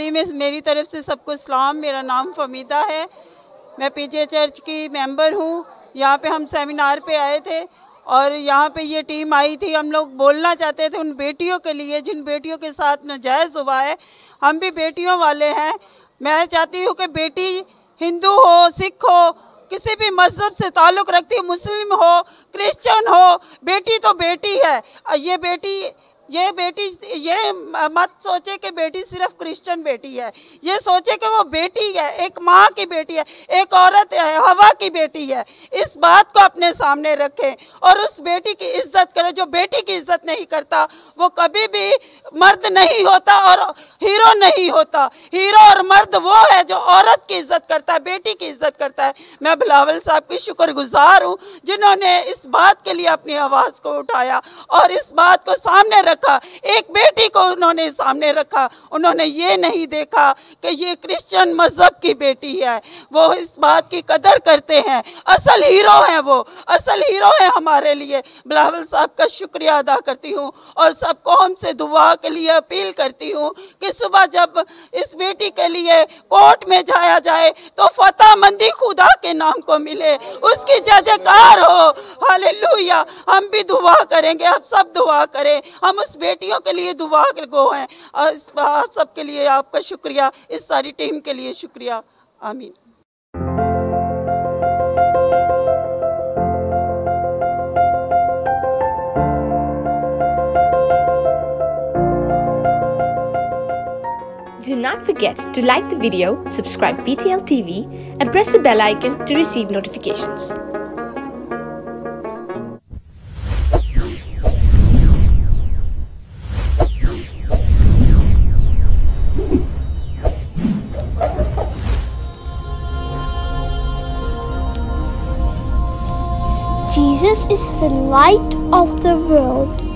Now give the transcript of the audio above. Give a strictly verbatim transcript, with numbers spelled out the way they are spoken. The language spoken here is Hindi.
जी में मेरी तरफ से सबको सलाम। मेरा नाम फमीदा है, मैं पीजे चर्च की मेंबर हूँ। यहाँ पे हम सेमिनार पे आए थे और यहाँ पे ये टीम आई थी। हम लोग बोलना चाहते थे उन बेटियों के लिए जिन बेटियों के साथ नाजायज़ हुआ है। हम भी बेटियों वाले हैं। मैं चाहती हूँ कि बेटी हिंदू हो, सिख हो, किसी भी मज़हब से ताल्लुक़ रखती हो, मुस्लिम हो, क्रिश्चियन हो, बेटी तो बेटी है। ये बेटी ये बेटी ये मत सोचे कि बेटी सिर्फ क्रिश्चियन बेटी है, ये सोचे कि वो बेटी है, एक माँ की बेटी है, एक औरत है, हवा की बेटी है। इस बात को अपने सामने रखें और उस बेटी की इज्जत करें। जो बेटी की इज्जत नहीं करता वो कभी भी मर्द नहीं होता और हीरो नहीं होता। हीरो और मर्द वो है जो औरत की इज्जत करता है, बेटी की इज्जत करता है। मैं बिलावल साहब की शुक्रगुजार हूँ जिन्होंने इस बात के लिए अपनी आवाज़ को उठाया और इस बात को सामने रखा। एक बेटी को उन्होंने सामने रखा। उन्होंने ये नहीं देखा कि ये क्रिश्चियन मजहब की बेटी है। वो इस बात की कदर करते हैं। असल हीरो हैं वो, असल हीरो है हमारे लिए। बिलावल साहब का शुक्रिया अदा करती हूँ और सब कौम से दुआ के लिए अपील करती हूँ कि सुबह जब इस बेटी के लिए कोर्ट में जाया जाए तो फतह मंदी खुदा के नाम को मिले, उसकी जयकार हो। हालेलुया। हम भी दुआ करेंगे, आप सब दुआ करें। हम उस बेटियों के लिए दुआ गो हैं। इस बात सब के लिए आपका शुक्रिया, इस सारी टीम के लिए शुक्रिया। आमीन। Do not forget to like the video, subscribe B T L T V and press the bell icon to receive notifications. Jesus is the light of the world.